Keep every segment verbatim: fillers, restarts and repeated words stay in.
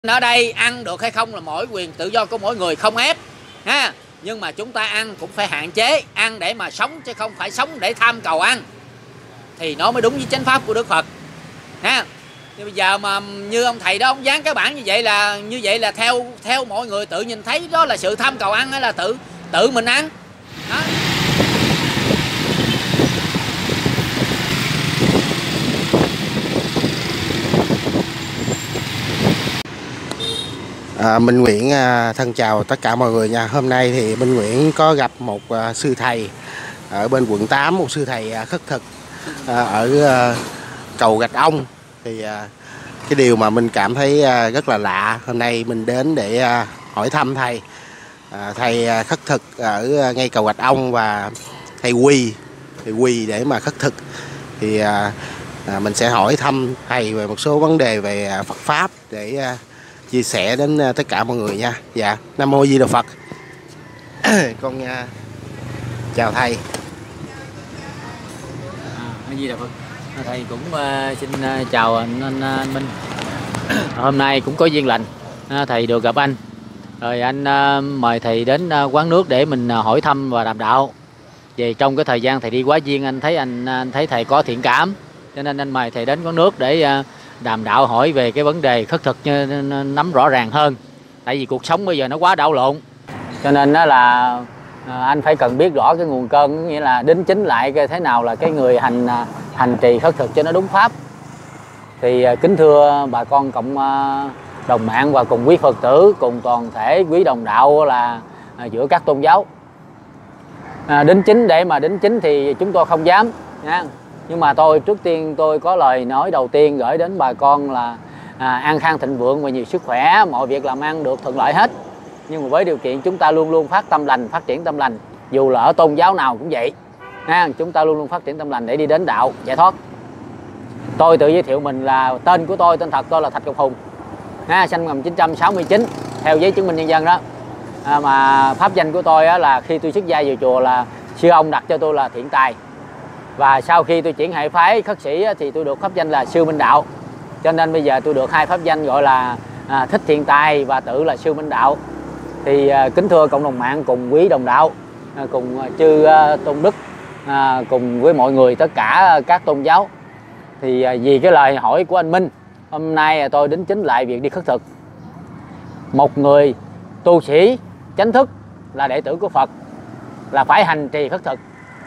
Ở đây ăn được hay không là mỗi quyền tự do của mỗi người, không ép ha. Nhưng mà chúng ta ăn cũng phải hạn chế, ăn để mà sống chứ không phải sống để tham cầu ăn, thì nó mới đúng với chánh pháp của Đức Phật ha. Nhưng bây giờ mà như ông thầy đó, ông dán cái bảng như vậy là như vậy là theo theo mọi người tự nhìn thấy đó là sự tham cầu ăn hay là tự tự mình ăn đó. À, Minh Nguyễn à, thân chào tất cả mọi người nha. Hôm nay thì Minh Nguyễn có gặp một à, sư thầy ở bên quận tám, một sư thầy à, khất thực à, ở à, cầu Gạch Ông. Thì à, cái điều mà mình cảm thấy à, rất là lạ, hôm nay mình đến để à, hỏi thăm thầy. À, thầy à, khất thực ở à, ngay cầu Gạch Ông và thầy quỳ, thầy quỳ để mà khất thực. Thì à, à, mình sẽ hỏi thăm thầy về một số vấn đề về à, Phật pháp để à, chia sẻ đến tất cả mọi người nha. Dạ, Nam Mô Di Đà Phật. Con uh, chào thầy. À, Di Đà Phật. Thầy cũng uh, xin uh, chào anh, anh, anh Minh. Hôm nay cũng có duyên lành uh, thầy được gặp anh. Rồi anh uh, mời thầy đến uh, quán nước để mình uh, hỏi thăm và đàm đạo. Về trong cái thời gian thầy đi quá duyên, anh thấy anh anh thấy thầy có thiện cảm, cho nên anh mời thầy đến quán nước để uh, đàm đạo, hỏi về cái vấn đề khất thực nắm rõ ràng hơn. Tại vì cuộc sống bây giờ nó quá đảo lộn, cho nên đó là à, anh phải cần biết rõ cái nguồn cơn, nghĩa là đính chính lại cái thế nào là cái người hành hành trì khất thực cho nó đúng pháp. Thì à, kính thưa bà con cộng à, đồng mạng và cùng quý Phật tử, cùng toàn thể quý đồng đạo là à, giữa các tôn giáo, à, đính chính để mà đính chính thì chúng tôi không dám nha. Nhưng mà tôi trước tiên tôi có lời nói đầu tiên gửi đến bà con là à, an khang thịnh vượng và nhiều sức khỏe, mọi việc làm ăn được thuận lợi hết. Nhưng mà với điều kiện chúng ta luôn luôn phát tâm lành, phát triển tâm lành, dù là ở tôn giáo nào cũng vậy ha. Chúng ta luôn luôn phát triển tâm lành để đi đến đạo giải thoát. Tôi tự giới thiệu mình là tên của tôi, tên thật tôi là Thạch Ngọc Hùng ha, sinh năm một nghìn chín trăm sáu mươi chín theo giấy chứng minh nhân dân đó. À, mà pháp danh của tôi á, là khi tôi xuất gia vào chùa là sư ông đặt cho tôi là Thiện Tài. Và sau khi tôi chuyển hệ phái khất sĩ thì tôi được pháp danh là Sư Minh Đạo. Cho nên bây giờ tôi được hai pháp danh gọi là à, Thích Thiện Tài và tự là Sư Minh Đạo. Thì à, kính thưa cộng đồng mạng cùng quý đồng đạo, à, cùng chư à, tôn đức, à, cùng với mọi người tất cả các tôn giáo. Thì à, vì cái lời hỏi của anh Minh, hôm nay tôi đính chính lại việc đi khất thực. Một người tu sĩ chánh thức là đệ tử của Phật là phải hành trì khất thực.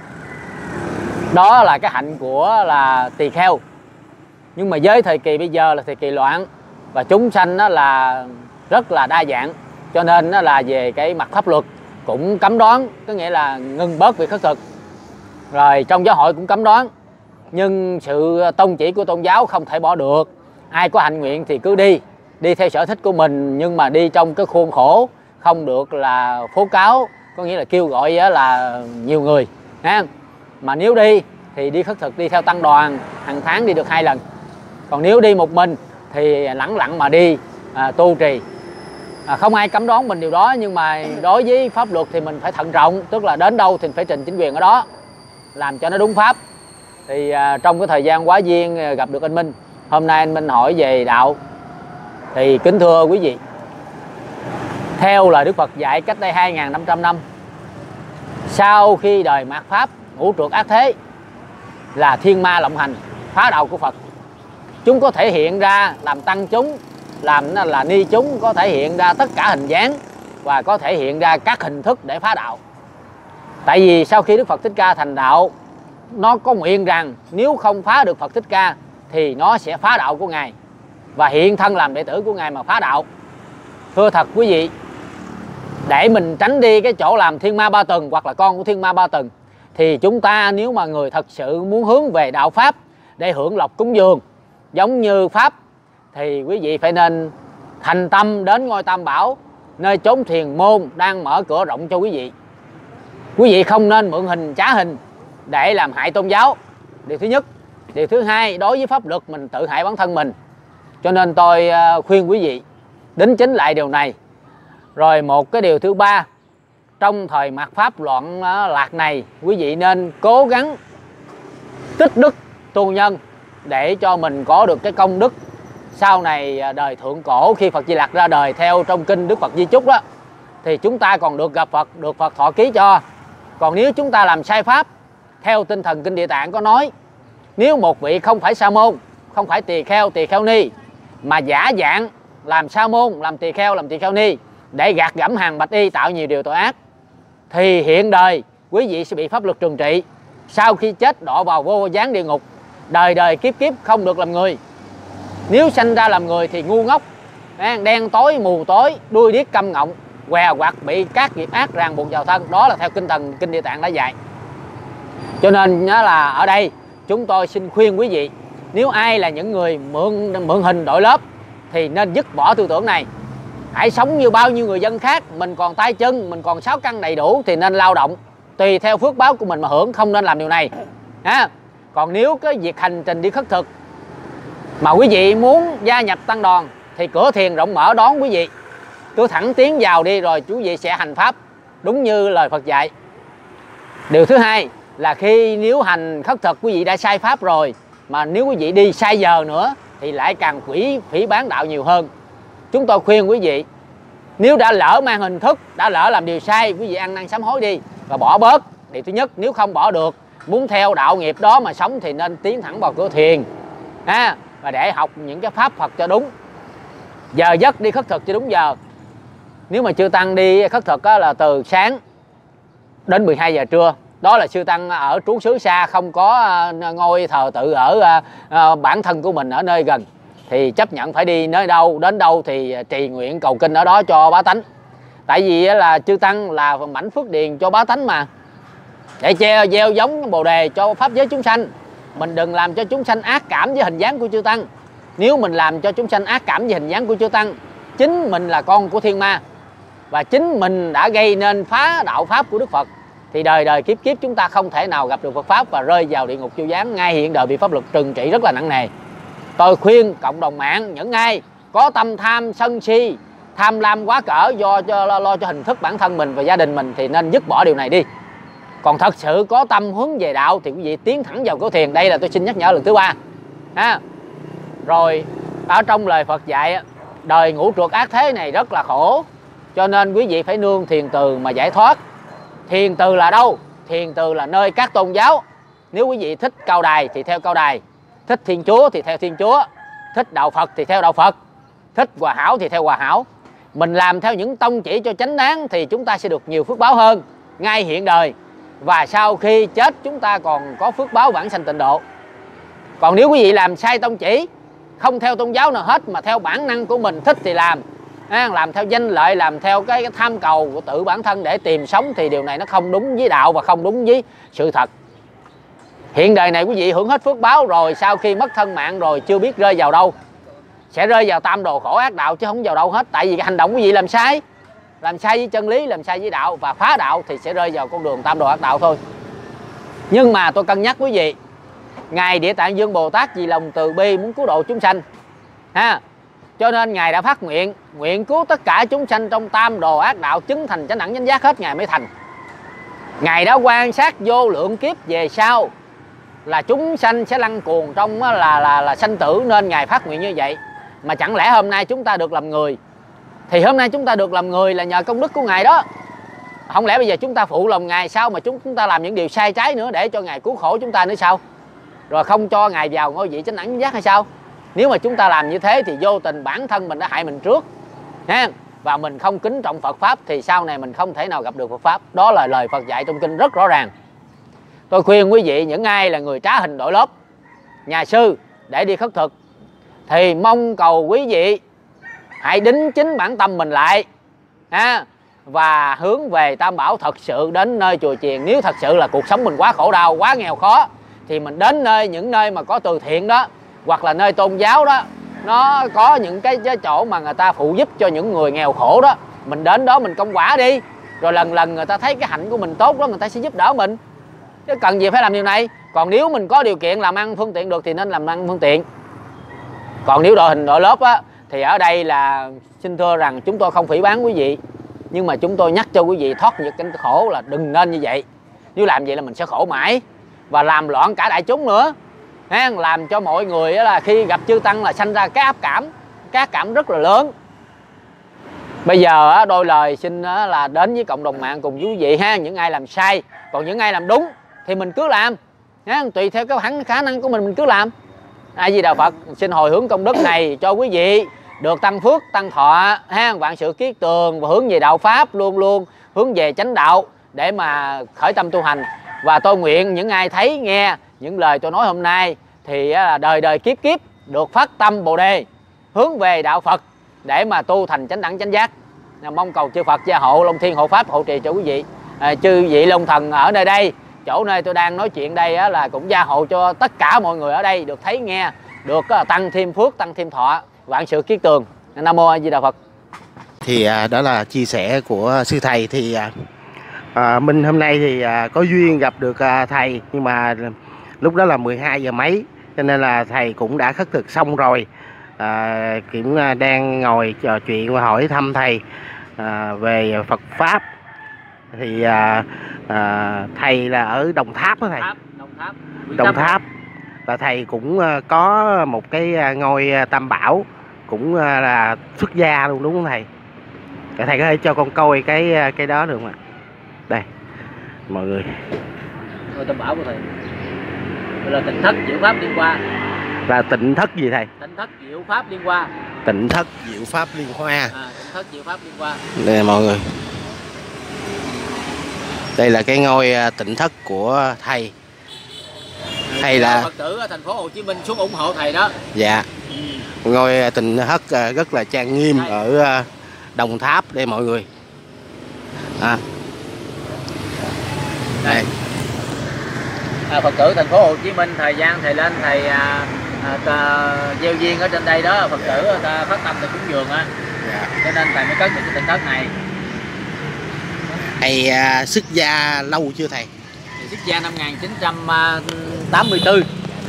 Đó là cái hạnh của là tỳ kheo. Nhưng mà với thời kỳ bây giờ là thời kỳ loạn và chúng sanh đó là rất là đa dạng, cho nên đó là về cái mặt pháp luật cũng cấm đoán, có nghĩa là ngừng bớt việc khất thực. Rồi trong giáo hội cũng cấm đoán, nhưng sự tông chỉ của tôn giáo không thể bỏ được. Ai có hạnh nguyện thì cứ đi, đi theo sở thích của mình, nhưng mà đi trong cái khuôn khổ, không được là phố cáo, có nghĩa là kêu gọi là nhiều người ha. Mà nếu đi thì đi khất thực đi theo tăng đoàn, hàng tháng đi được hai lần. Còn nếu đi một mình thì lẳng lặng mà đi à, tu trì. À, không ai cấm đoán mình điều đó, nhưng mà đối với pháp luật thì mình phải thận trọng, tức là đến đâu thì phải trình chính quyền ở đó, làm cho nó đúng pháp. Thì à, trong cái thời gian quá duyên gặp được anh Minh, hôm nay anh Minh hỏi về đạo. Thì kính thưa quý vị, theo lời Đức Phật dạy cách đây hai nghìn năm trăm năm, sau khi đời mạt Pháp ngũ trượt ác thế là thiên ma lộng hành phá đạo của Phật. Chúng có thể hiện ra làm tăng chúng, làm là ni chúng, có thể hiện ra tất cả hình dáng và có thể hiện ra các hình thức để phá đạo. Tại vì sau khi Đức Phật Thích Ca thành đạo, nó có nguyện rằng nếu không phá được Phật Thích Ca thì nó sẽ phá đạo của Ngài và hiện thân làm đệ tử của Ngài mà phá đạo. Thưa thật quý vị, để mình tránh đi cái chỗ làm thiên ma ba tầng hoặc là con của thiên ma ba tầng, thì chúng ta nếu mà người thật sự muốn hướng về đạo Pháp để hưởng lộc cúng dường giống như Pháp, thì quý vị phải nên thành tâm đến ngôi Tam Bảo, nơi chốn thiền môn đang mở cửa rộng cho quý vị. Quý vị không nên mượn hình trá hình để làm hại tôn giáo, điều thứ nhất. Điều thứ hai, đối với pháp luật mình tự hại bản thân mình. Cho nên tôi khuyên quý vị đính chính lại điều này. Rồi một cái điều thứ ba, trong thời mạt Pháp loạn lạc này, quý vị nên cố gắng tích đức tu nhân để cho mình có được cái công đức sau này đời thượng cổ khi Phật Di Lặc ra đời theo trong kinh Đức Phật Di Chúc đó, thì chúng ta còn được gặp Phật, được Phật thọ ký cho. Còn nếu chúng ta làm sai pháp, theo tinh thần kinh Địa Tạng có nói, nếu một vị không phải sa môn, không phải tỳ kheo, tỳ kheo ni, mà giả dạng làm sa môn, làm tỳ kheo, làm tỳ kheo ni để gạt gẫm hàng bạch y, tạo nhiều điều tội ác, thì hiện đời quý vị sẽ bị pháp luật trừng trị. Sau khi chết đọa vào vô gián địa ngục, đời đời kiếp kiếp không được làm người. Nếu sanh ra làm người thì ngu ngốc, đen tối mù tối, đuôi điếc câm ngọng, què quặt, bị các nghiệp ác ràng buộc vào thân. Đó là theo kinh thần kinh Địa Tạng đã dạy. Cho nên nhớ là ở đây chúng tôi xin khuyên quý vị, nếu ai là những người mượn mượn hình đổi lớp thì nên dứt bỏ tư tưởng này. Hãy sống như bao nhiêu người dân khác, mình còn tay chân, mình còn sáu căn đầy đủ thì nên lao động, tùy theo phước báo của mình mà hưởng, không nên làm điều này. À, còn nếu cái việc hành trình đi khất thực mà quý vị muốn gia nhập tăng đoàn thì cửa thiền rộng mở đón quý vị. Cứ thẳng tiến vào đi rồi quý vị sẽ hành pháp đúng như lời Phật dạy. Điều thứ hai là khi nếu hành khất thực quý vị đã sai pháp rồi, mà nếu quý vị đi sai giờ nữa thì lại càng quỷ phỉ bán đạo nhiều hơn. Chúng tôi khuyên quý vị, nếu đã lỡ mang hình thức, đã lỡ làm điều sai, quý vị ăn năn sám hối đi và bỏ bớt. Điều thứ nhất, nếu không bỏ được, muốn theo đạo nghiệp đó mà sống thì nên tiến thẳng vào cửa thiền, à, và để học những cái pháp Phật cho đúng. Giờ giấc đi khất thực cho đúng giờ. Nếu mà chư tăng đi khất thực là từ sáng đến mười hai giờ trưa. Đó là chư tăng ở trú xứ xa, không có ngôi thờ tự ở bản thân của mình ở nơi gần, thì chấp nhận phải đi nơi đâu đến đâu thì trì nguyện cầu kinh ở đó cho bá tánh. Tại vì là chư tăng là mảnh phước điền cho bá tánh mà, để che gieo giống bồ đề cho pháp giới chúng sanh. Mình đừng làm cho chúng sanh ác cảm với hình dáng của chư tăng. Nếu mình làm cho chúng sanh ác cảm với hình dáng của chư tăng, chính mình là con của thiên ma, và chính mình đã gây nên phá đạo pháp của Đức Phật, thì đời đời kiếp kiếp chúng ta không thể nào gặp được Phật pháp và rơi vào địa ngục chu gián, ngay hiện đời bị pháp luật trừng trị rất là nặng nề. Tôi khuyên cộng đồng mạng, những ai có tâm tham sân si, tham lam quá cỡ do cho lo, lo cho hình thức bản thân mình và gia đình mình thì nên dứt bỏ điều này đi. Còn thật sự có tâm hướng về đạo thì quý vị tiến thẳng vào cửa thiền. Đây là tôi xin nhắc nhở lần thứ ba. À, rồi ở trong lời Phật dạy, đời ngũ trượt ác thế này rất là khổ, cho nên quý vị phải nương thiền từ mà giải thoát. Thiền từ là đâu? Thiền từ là nơi các tôn giáo. Nếu quý vị thích Cao Đài thì theo Cao Đài, thích Thiên Chúa thì theo Thiên Chúa, thích Đạo Phật thì theo Đạo Phật, thích Hòa Hảo thì theo Hòa Hảo. Mình làm theo những tông chỉ cho chánh đáng thì chúng ta sẽ được nhiều phước báo hơn ngay hiện đời, và sau khi chết chúng ta còn có phước báo vãng sanh tịnh độ. Còn nếu quý vị làm sai tông chỉ, không theo tôn giáo nào hết mà theo bản năng của mình thích thì làm, làm theo danh lợi, làm theo cái, cái tham cầu của tự bản thân để tìm sống, thì điều này nó không đúng với đạo và không đúng với sự thật. Hiện đời này quý vị hưởng hết phước báo rồi, sau khi mất thân mạng rồi chưa biết rơi vào đâu, sẽ rơi vào tam đồ khổ ác đạo chứ không vào đâu hết. Tại vì cái hành động quý vị làm sai, làm sai với chân lý, làm sai với đạo và phá đạo thì sẽ rơi vào con đường tam đồ ác đạo thôi. Nhưng mà tôi cân nhắc quý vị, Ngài Địa Tạng Dương Bồ Tát vì lòng từ bi muốn cứu độ chúng sanh, ha, cho nên Ngài đã phát nguyện, nguyện cứu tất cả chúng sanh trong tam đồ ác đạo chứng thành chánh đẳng chánh giác hết, Ngài mới thành. Ngài đã quan sát vô lượng kiếp về sau là chúng sanh sẽ lăn cuồng trong là, là, là, là sanh tử, nên Ngài phát nguyện như vậy. Mà chẳng lẽ hôm nay chúng ta được làm người, thì hôm nay chúng ta được làm người là nhờ công đức của Ngài đó. Không lẽ bây giờ chúng ta phụ lòng Ngài sao mà chúng, chúng ta làm những điều sai trái nữa để cho Ngài cứu khổ chúng ta nữa sao? Rồi không cho Ngài vào ngôi vị chánh đẳng chánh giác hay sao? Nếu mà chúng ta làm như thế thì vô tình bản thân mình đã hại mình trước, ha, và mình không kính trọng Phật Pháp thì sau này mình không thể nào gặp được Phật Pháp. Đó là lời Phật dạy trong kinh rất rõ ràng. Tôi khuyên quý vị, những ai là người trá hình đổi lớp, nhà sư để đi khất thực, thì mong cầu quý vị hãy đính chính bản tâm mình lại, ha, và hướng về Tam Bảo thật sự, đến nơi chùa chiền. Nếu thật sự là cuộc sống mình quá khổ đau, quá nghèo khó thì mình đến nơi những nơi mà có từ thiện đó, hoặc là nơi tôn giáo đó, nó có những cái, cái chỗ mà người ta phụ giúp cho những người nghèo khổ đó, mình đến đó mình công quả đi, rồi lần lần người ta thấy cái hạnh của mình tốt đó, người ta sẽ giúp đỡ mình, chứ cần gì phải làm điều này. Còn nếu mình có điều kiện làm ăn phương tiện được thì nên làm ăn phương tiện. Còn nếu đội hình đội lớp á, thì ở đây là xin thưa rằng chúng tôi không phỉ bán quý vị, nhưng mà chúng tôi nhắc cho quý vị thoát những cái khổ là đừng nên như vậy. Nếu làm vậy là mình sẽ khổ mãi và làm loạn cả đại chúng nữa. ha, làm cho mọi người là khi gặp chư tăng là sanh ra cái áp cảm, cái áp cảm rất là lớn. Bây giờ đôi lời xin là đến với cộng đồng mạng cùng quý vị ha, những ai làm sai, còn những ai làm đúng thì mình cứ làm ha, tùy theo cái khả năng của mình mình cứ làm. A Di Đà Phật, xin hồi hướng công đức này cho quý vị được tăng phước, tăng thọ ha, vạn sự kiết tường và hướng về đạo pháp, luôn luôn hướng về chánh đạo để mà khởi tâm tu hành. Và tôi nguyện những ai thấy nghe những lời tôi nói hôm nay thì là đời đời kiếp kiếp được phát tâm Bồ Đề hướng về đạo Phật để mà tu thành chánh đẳng chánh giác. Mong cầu chư Phật gia hộ, Long Thiên hộ pháp hộ trì cho quý vị. À, chư vị Long Thần ở nơi đây, chỗ nơi tôi đang nói chuyện đây á, là cũng gia hộ cho tất cả mọi người ở đây được thấy nghe, được uh, tăng thêm phước, tăng thêm thọ, vạn sự kiết tường. Nam mô A Di Đà Phật. Thì à, đó là chia sẻ của sư thầy. Thì à, à, Minh hôm nay thì à, có duyên gặp được à, thầy, nhưng mà lúc đó là mười hai giờ mấy, cho nên là thầy cũng đã khất thực xong rồi. À, cũng đang ngồi trò chuyện và hỏi thăm thầy à, về Phật pháp. Thì à, à, thầy là ở Đồng Tháp đó thầy. Đồng Tháp. Đồng Tháp là thầy cũng có một cái ngôi Tam Bảo, cũng là xuất gia luôn đúng không thầy? Thầy có thể cho con coi cái cái đó được không ạ? Đây mọi người. Ngôi Tam Bảo của thầy là Tịnh Thất Diệu Pháp Liên Hoa. Là Tịnh Thất gì thầy? Tịnh Thất Diệu Pháp Liên Hoa. Tịnh Thất Diệu Pháp Liên Hoa. À, Tịnh Thất Diệu Pháp Liên Hoa. Đây mọi người. Đây là cái ngôi Tịnh Thất của thầy. Thầy là Phật tử ở thành phố Hồ Chí Minh xuống ủng hộ thầy đó. Dạ. Ừ. Ngôi Tịnh Thất rất là trang nghiêm ở Đồng Tháp đây mọi người. À. Đây. À, Phật tử thành phố Hồ Chí Minh thời gian thầy lên thầy à, à, gieo duyên ở trên đây đó, Phật tử người ta phát tâm thầy cúng dường á. Dạ. Cho nên thầy mới cất được cái Tịnh Thất này. Thầy à, xuất gia lâu chưa thầy? Thầy xuất gia năm một nghìn chín trăm tám mươi tư.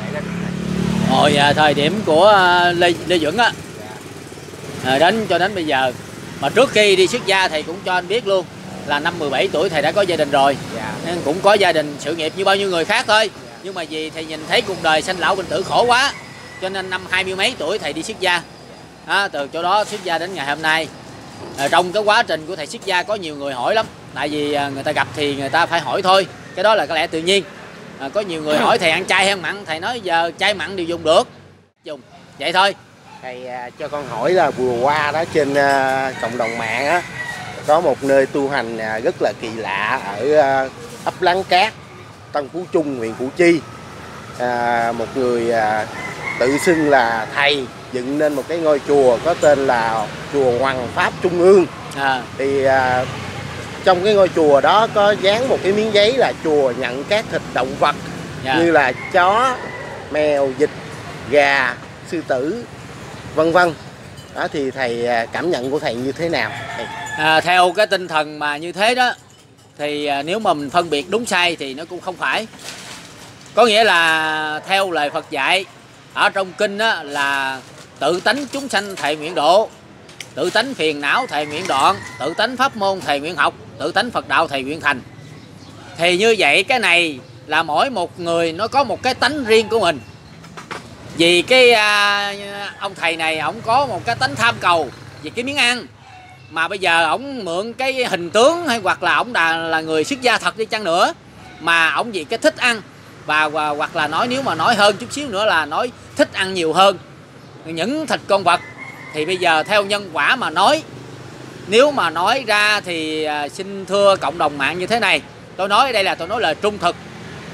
Hồi à, thời điểm của à, Lê, Lê Duẩn á. À, đến cho đến bây giờ. Mà trước khi đi xuất gia thầy cũng cho anh biết luôn là năm mười bảy tuổi thầy đã có gia đình rồi. Dạ. Nên cũng có gia đình sự nghiệp như bao nhiêu người khác thôi. Dạ. Nhưng mà vì thầy nhìn thấy cuộc đời sanh lão bệnh tử khổ quá, cho nên năm hai mươi mấy tuổi thầy đi xuất gia. À, từ chỗ đó xuất gia đến ngày hôm nay. À, trong cái quá trình của thầy xuất gia có nhiều người hỏi lắm. Tại vì người ta gặp thì người ta phải hỏi thôi. Cái đó là cái lẽ tự nhiên. À, có nhiều người hỏi thầy ăn chay hay ăn mặn, thầy nói giờ chay mặn đều dùng được. Dùng vậy thôi. Thầy à, cho con hỏi là vừa qua đó trên à, cộng đồng mạng á, có một nơi tu hành à, rất là kỳ lạ ở à, ấp Láng Cát, Tân Phú Trung, huyện Củ Chi. À, một người à, tự xưng là thầy dựng nên một cái ngôi chùa có tên là chùa Hoằng Pháp Trung ương. À. Thì à, trong cái ngôi chùa đó có dán một cái miếng giấy là chùa nhận các thịt động vật. Yeah. Như là chó, mèo, vịt, gà, sư tử, vân vân. Đó thì thầy cảm nhận của thầy như thế nào? À, theo cái tinh thần mà như thế đó thì à, nếu mà mình phân biệt đúng sai thì nó cũng không phải. Có nghĩa là theo lời Phật dạy ở trong kinh đó là tự tánh chúng sanh thệ nguyện độ, tự tánh phiền não thệ nguyện đoạn, tự tánh pháp môn thệ nguyện học, tự tánh Phật đạo thệ nguyện thành. Thì như vậy cái này là mỗi một người nó có một cái tánh riêng của mình. Vì cái à, ông thầy này ổng có một cái tánh tham cầu về cái miếng ăn, mà bây giờ ổng mượn cái hình tướng hay hoặc là ổng là, là người xuất gia thật đi chăng nữa, mà ổng vì cái thích ăn và, và hoặc là nói nếu mà nói hơn chút xíu nữa là nói thích ăn nhiều hơn những thịt con vật. Thì bây giờ theo nhân quả mà nói, nếu mà nói ra thì à, xin thưa cộng đồng mạng như thế này, tôi nói ở đây là tôi nói lời trung thực.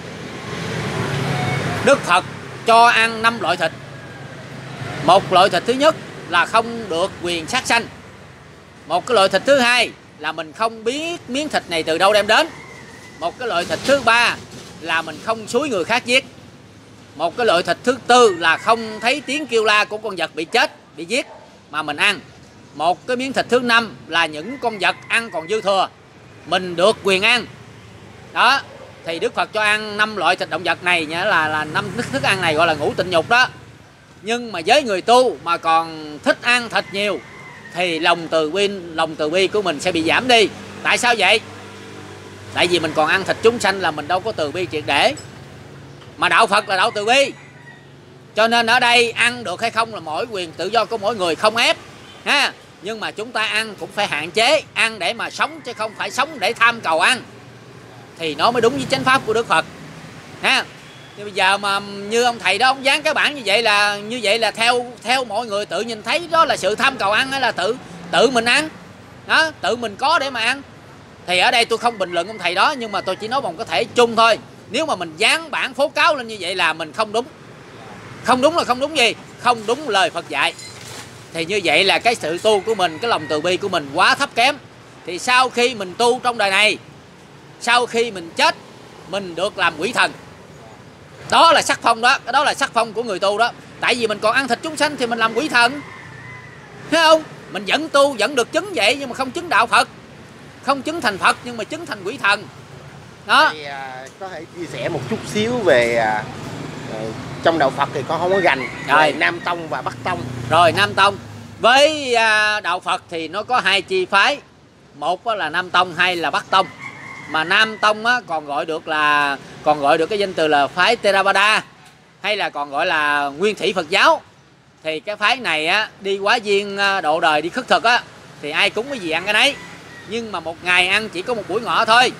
Đức Phật cho ăn năm loại thịt. Một loại thịt thứ nhất là không được quyền sát sanh. Một cái loại thịt thứ hai là mình không biết miếng thịt này từ đâu đem đến. Một cái loại thịt thứ ba là mình không xúi người khác giết. Một cái loại thịt thứ tư là không thấy tiếng kêu la của con vật bị chết, bị giết mà mình ăn. Một cái miếng thịt thứ năm là những con vật ăn còn dư thừa, mình được quyền ăn. Đó, thì Đức Phật cho ăn năm loại thịt động vật này, nghĩa là là năm thức ăn này gọi là ngũ tịnh nhục đó. Nhưng mà với người tu mà còn thích ăn thịt nhiều thì lòng từ bi lòng từ bi của mình sẽ bị giảm đi. Tại sao vậy? Tại vì mình còn ăn thịt chúng sanh là mình đâu có từ bi triệt để. Mà đạo Phật là đạo từ bi. Cho nên ở đây ăn được hay không là mỗi quyền tự do của mỗi người, không ép ha. Nhưng mà chúng ta ăn cũng phải hạn chế, ăn để mà sống chứ không phải sống để tham cầu ăn, thì nó mới đúng với chánh pháp của Đức Phật ha. Nhưng bây giờ mà như ông thầy đó, ông dán cái bảng như vậy là như vậy là theo theo mọi người tự nhìn thấy đó là sự tham cầu ăn hay là tự tự mình ăn đó, tự mình có để mà ăn. Thì ở đây tôi không bình luận ông thầy đó, nhưng mà tôi chỉ nói bằng có thể chung thôi. Nếu mà mình dán bảng phố cáo lên như vậy là mình không đúng. Không đúng là không đúng gì? Không đúng lời Phật dạy. Thì như vậy là cái sự tu của mình, cái lòng từ bi của mình quá thấp kém. Thì sau khi mình tu trong đời này, sau khi mình chết, mình được làm quỷ thần. Đó là sắc phong đó, đó là sắc phong của người tu đó. Tại vì mình còn ăn thịt chúng sanh thì mình làm quỷ thần, thấy không? Mình vẫn tu, vẫn được chứng vậy, nhưng mà không chứng đạo Phật, không chứng thành Phật, nhưng mà chứng thành quỷ thần đó. Thì, à, có thể chia sẻ một chút xíu về à, trong đạo Phật thì con không có gành rồi Nam Tông và Bắc Tông. Rồi Nam Tông với à, đạo Phật thì nó có hai chi phái, một là Nam Tông, hai là Bắc Tông. Mà Nam Tông á, còn gọi được là còn gọi được cái danh từ là phái Theravada, hay là còn gọi là Nguyên Thủy Phật giáo. Thì cái phái này á, đi quá duyên độ đời, đi khất thực á, thì ai cúng cái gì ăn cái nấy. Nhưng mà một ngày ăn chỉ có một buổi ngọ thôi.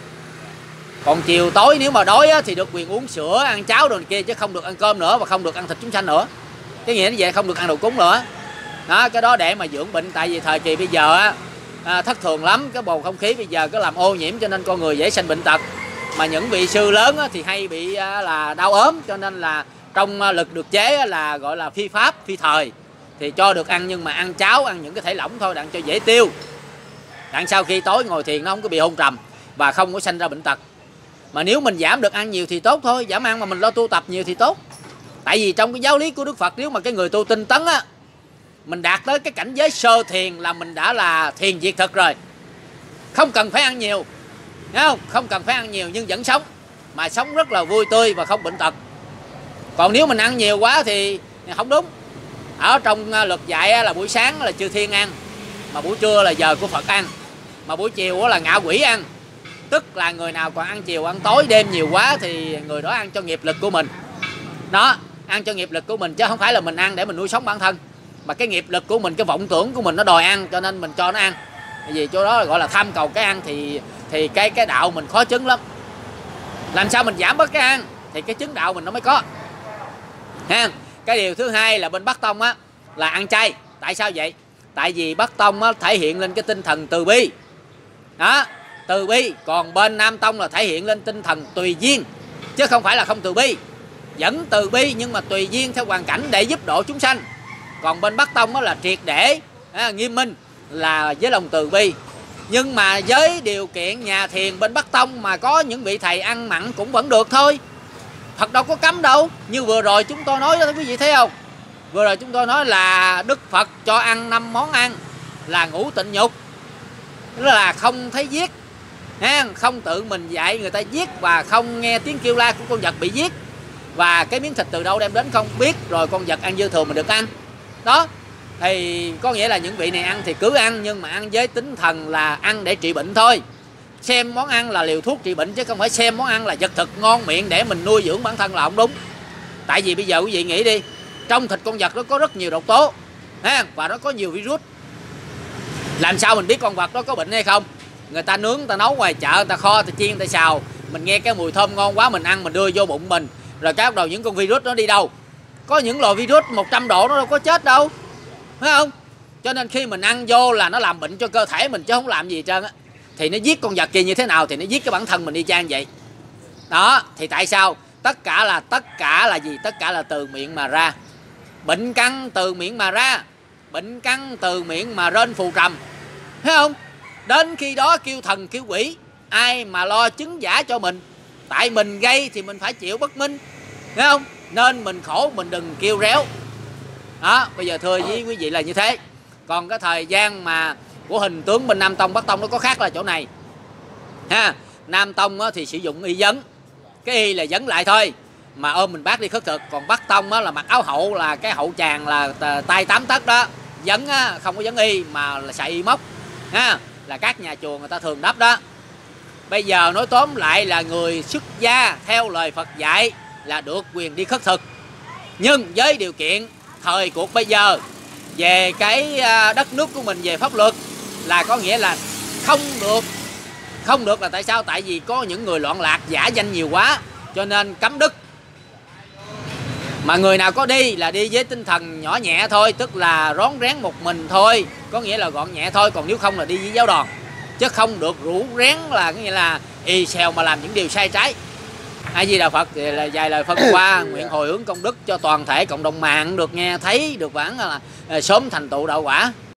Còn chiều tối nếu mà đói á, thì được quyền uống sữa, ăn cháo đồ này kia, chứ không được ăn cơm nữa và không được ăn thịt chúng sanh nữa. Cái nghĩa như vậy, không được ăn đồ cúng nữa đó. Cái đó để mà dưỡng bệnh. Tại vì thời kỳ bây giờ á, à, thất thường lắm, cái bầu không khí bây giờ có làm ô nhiễm, cho nên con người dễ sanh bệnh tật. Mà những vị sư lớn á, thì hay bị à, là đau ốm. Cho nên là trong à, lực được chế á, là gọi là phi pháp, phi thời, thì cho được ăn, nhưng mà ăn cháo, ăn những cái thể lỏng thôi, đặng cho dễ tiêu, đặng sau khi tối ngồi thiền nó không có bị hôn trầm và không có sanh ra bệnh tật. Mà nếu mình giảm được ăn nhiều thì tốt thôi, giảm ăn mà mình lo tu tập nhiều thì tốt. Tại vì trong cái giáo lý của Đức Phật, nếu mà cái người tu tinh tấn á, mình đạt tới cái cảnh giới sơ thiền là mình đã là thiền diệt thực rồi. Không cần phải ăn nhiều, thấy không? Không cần phải ăn nhiều nhưng vẫn sống, mà sống rất là vui tươi và không bệnh tật. Còn nếu mình ăn nhiều quá thì không đúng. Ở trong luật dạy là buổi sáng là chư thiên ăn, mà buổi trưa là giờ của Phật ăn, mà buổi chiều là ngạ quỷ ăn. Tức là người nào còn ăn chiều ăn tối đêm nhiều quá thì người đó ăn cho nghiệp lực của mình đó, ăn cho nghiệp lực của mình, chứ không phải là mình ăn để mình nuôi sống bản thân. Mà cái nghiệp lực của mình, cái vọng tưởng của mình nó đòi ăn, cho nên mình cho nó ăn. Vì chỗ đó gọi là tham cầu cái ăn, thì thì cái cái đạo mình khó chứng lắm. Làm sao mình giảm bớt cái ăn thì cái chứng đạo mình nó mới có ha. Cái điều thứ hai là bên Bắc Tông á là ăn chay. Tại sao vậy? Tại vì Bắc Tông á thể hiện lên cái tinh thần từ bi đó, từ bi. Còn bên Nam Tông là thể hiện lên tinh thần tùy duyên, chứ không phải là không từ bi. Vẫn từ bi nhưng mà tùy duyên theo hoàn cảnh để giúp độ chúng sanh. Còn bên Bắc Tông đó là triệt để à, nghiêm minh, là với lòng từ bi. Nhưng mà với điều kiện nhà thiền bên Bắc Tông mà có những vị thầy ăn mặn cũng vẫn được thôi. Phật đâu có cấm đâu. Như vừa rồi chúng tôi nói đó, quý vị thấy không? Vừa rồi chúng tôi nói là Đức Phật cho ăn năm món ăn là ngũ tịnh nhục, tức là không thấy giết, không tự mình dạy người ta giết, và không nghe tiếng kêu la của con vật bị giết, và cái miếng thịt từ đâu đem đến không biết, rồi con vật ăn dư thừa mình được ăn đó. Thì có nghĩa là những vị này ăn thì cứ ăn, nhưng mà ăn với tinh thần là ăn để trị bệnh thôi. Xem món ăn là liều thuốc trị bệnh, chứ không phải xem món ăn là vật thực ngon miệng để mình nuôi dưỡng bản thân là không đúng. Tại vì bây giờ quý vị nghĩ đi, trong thịt con vật nó có rất nhiều độc tố và nó có nhiều virus. Làm sao mình biết con vật đó có bệnh hay không? Người ta nướng, người ta nấu ngoài chợ, người ta kho, người ta chiên, người ta xào, mình nghe cái mùi thơm ngon quá mình ăn, mình đưa vô bụng mình, rồi cái bắt đầu những con virus nó đi đâu? Có những loại virus một trăm độ nó đâu có chết đâu, phải không? Cho nên khi mình ăn vô là nó làm bệnh cho cơ thể mình chứ không làm gì hết trơn á. Thì nó giết con vật kia như thế nào thì nó giết cái bản thân mình y chang vậy đó. Thì tại sao? Tất cả là tất cả là gì? Tất cả là từ miệng mà ra. Bệnh căn từ miệng mà ra, bệnh căn từ miệng mà rên phù trầm, thấy không? Đến khi đó kêu thần kêu quỷ, ai mà lo chứng giả cho mình? Tại mình gây thì mình phải chịu bất minh, thấy không? Nên mình khổ mình đừng kêu réo đó. Bây giờ thưa với quý vị là như thế. Còn cái thời gian mà của hình tướng bên Nam Tông Bắc Tông nó có khác là chỗ này ha. Nam Tông thì sử dụng y vấn, cái y là vấn lại thôi mà ôm mình bác đi khất thực. Còn Bắc Tông là mặc áo hậu, là cái hậu tràng là tay tám tấc đó. Vấn không có vấn y mà là xài y móc ha, là các nhà chùa người ta thường đắp đó. Bây giờ nói tóm lại là người xuất gia theo lời Phật dạy là được quyền đi khất thực, Nhưng với điều kiện thời cuộc bây giờ về cái đất nước của mình về pháp luật là có nghĩa là không được. Không được là tại sao? Tại vì có những người loạn lạc giả danh nhiều quá cho nên cấm đức. Mà người nào có đi là đi với tinh thần nhỏ nhẹ thôi, tức là rón rén một mình thôi, có nghĩa là gọn nhẹ thôi. Còn nếu không là đi với giáo đoàn, chứ không được rủ rén là có nghĩa là y xèo mà làm những điều sai trái. A Di Đà Phật thì là vài lời phân qua nguyện hồi hướng công đức cho toàn thể cộng đồng mạng được nghe thấy, được vãng là sớm thành tựu đạo quả.